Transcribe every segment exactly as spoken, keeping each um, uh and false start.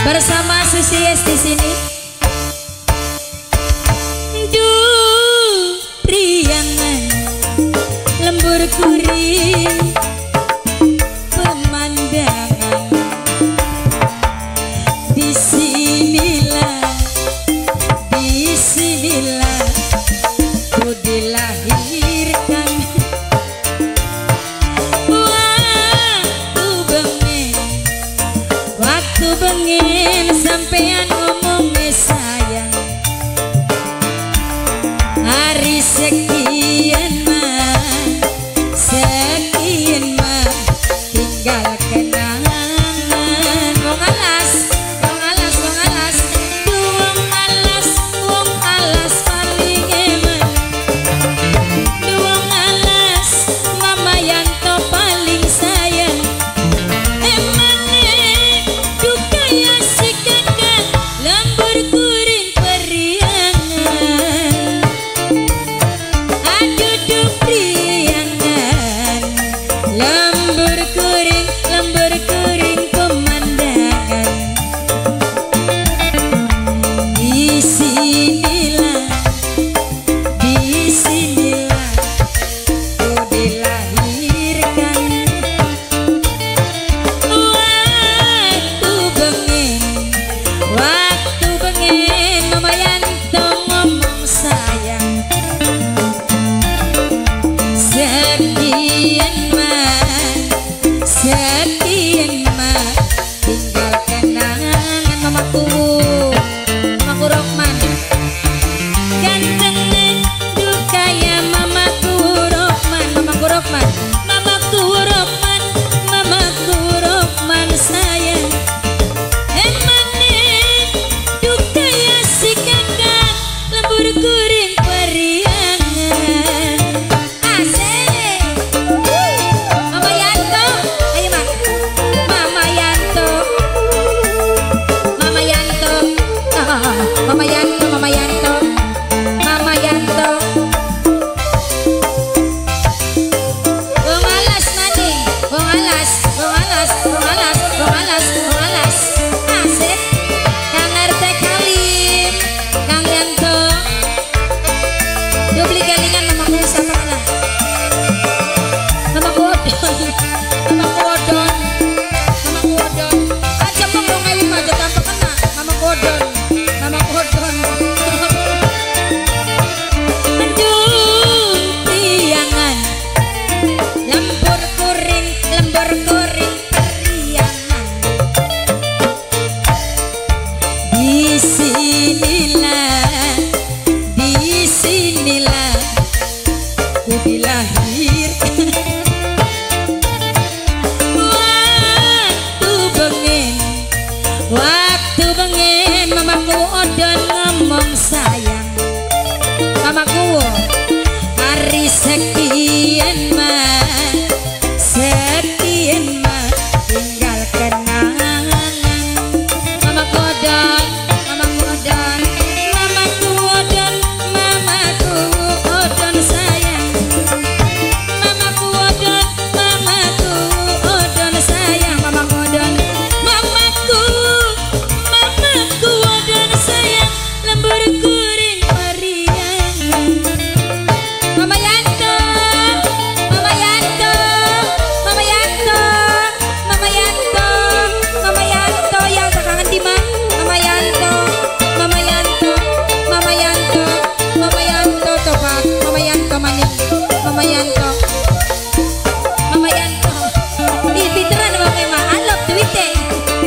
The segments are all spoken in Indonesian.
bersama Susi Yes di sini. Duh, priangan lembur kuring pemandangan bismillah bismillah ku dilahirkan waktu bengen waktu bengen sampean ngomong sayang hari sekian mah sekian mah tinggal kenangan wong alas wong alas wong alas tuh wong alas wong alas paling eman tuh wong alas mama Yanto paling sayang emane duka ya si kakak lembur kuring periangan aduh duh priangan lembur kuring lembur kuring pemandangan bismillah bismillah ku dilahirkan waktu bengen waktu bengen mama Yanto ngomong sayang sekian mah sekian mah tinggal kenangan mamaku mamaku Rokman gantengnya duka ya mamaku Rokman mamaku Rokman mamaku Rokman mamaku Rokman sayang emane duka ya si kakak lembur kuring periangan asik Mama Yanto ayo mak Mama Yanto Mama Yanto ah, Mama Yanto Mama Yanto Mama Yanto wong alas maning wong alas wong alas wong alas wong alas wong alas asik Kang R T Kalim Kang Yanto dia beli galingan mamaku siapa lah mamaku Odon mamaku Odon mamaku Odon aja mau mau ngewin aja tanpa kena mamaku Odon mamaku Odon aduh priangan lembur kuring lembur kuring periangan bismillah bismillah ku dilahirkan waktu bengen waktu bengen mamaku Odon ngomong sayang mamaku hari sekian mah sekian mah tinggal kenangan mamaku Odon mamaku Odon mamaku Odon mamaku Odon sayang mamaku Odon mamaku Odon sayang mamaku Odon mamaku mamaku Odon sayang lembur kuring periangan Mama Yanto Mama Yanto Mama Yanto Mama Yanto Mama Yanto yang kangen di mana Mama Yanto Mama Yanto Mama Yanto Mama Yanto topat Mama Yanto maning Mama Yanto Mama Yanto di pinteran Mama Ema I love tweeting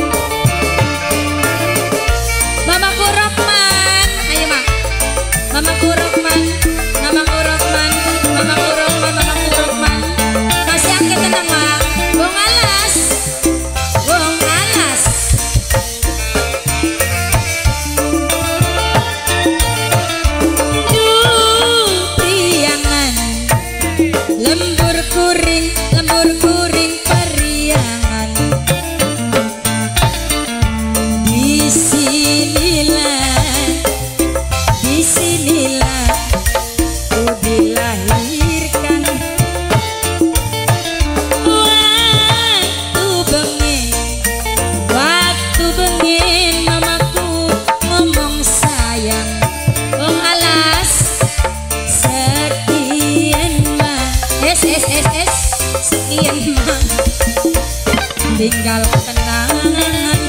Mamaku Rokman ayo mak Mamaku Rokman Mamaku Rokman Mamaku Rokman Mamaku Rokman masih angkat tenang mak wong alas wong alas duh priangan lembur kuring lembur kuring periangan bismillah bismillah ku dilahirkan waktu bengen waktu bengen wes sekian mah tinggal kenangan.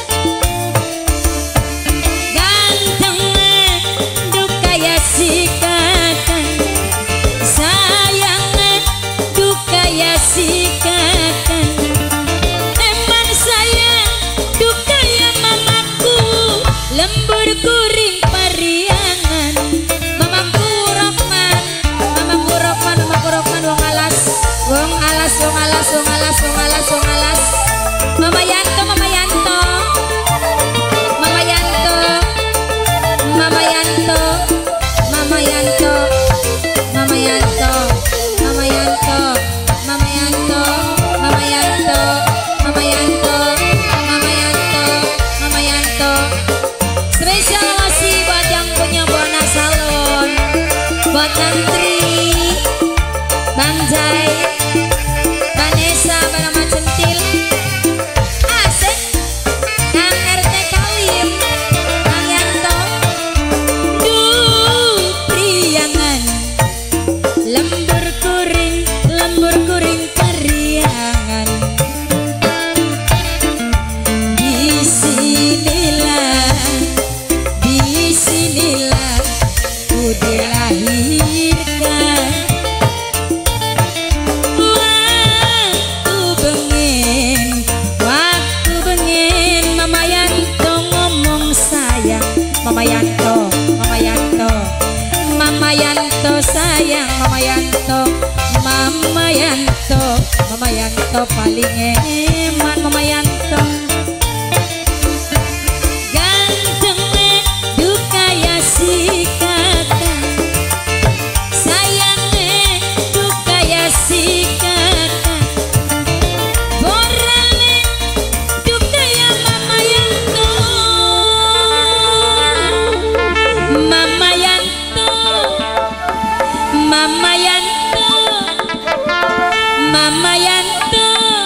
Ganteng duka ya sikatan, sayang duka ya sikatan. Emang sayang duka ya mamaku, lembur kuring pariangan. Mamaku Rohman, mamaku Rohman, mamaku Rohman wong alas, wong alas, wong alas, wong alas, wong alas, wong alas. Mama Yanto, Mama Yanto, Mama Yanto, Mama Yanto, Mama Yanto, Mama Yanto, Mama Yanto, Mama Yanto, Mama Yanto, Mama Yanto, Mama Yanto, Mama Yanto. Spesial kasih buat yang punya Buana Salon, buat Nantri, Bang Jai, Vanessa, Banama Centil, Asik, Kang R T Kalim, Kang Yanto. Duh priangan, lembur kuring, lembur kuring periangan. Disinilah, disinilah ku dilahirkan. Waktu bengen, waktu bengen, Mama Yanto ngomong sayang. Mama Yanto, Mama Yanto, Mama Yanto sayang. Mama Yanto, Mama Yanto, Mama Yanto paling eman. Mama Yanto ganteng duka ya sikatan, sayang duka ya sikatan. Borale duka ya Mama Yanto, Mama Yanto, Mama Yanto, Mama Yanto,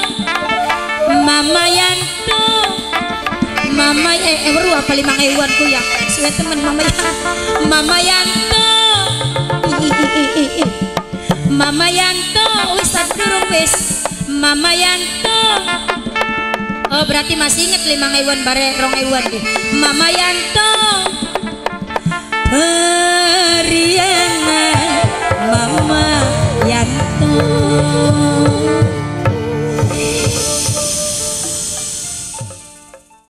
Mama Yanto, Mama eh eh baru apa lima ewan ku ya suwe temen Mama ya Mama Yanto. Ih, ih, ih, ih, ih. Mama Yanto wis durung wis Mama Yanto. Oh berarti masih inget lima ewan bare rong ewan deh. Mama Yanto periangan, Mama Yanto.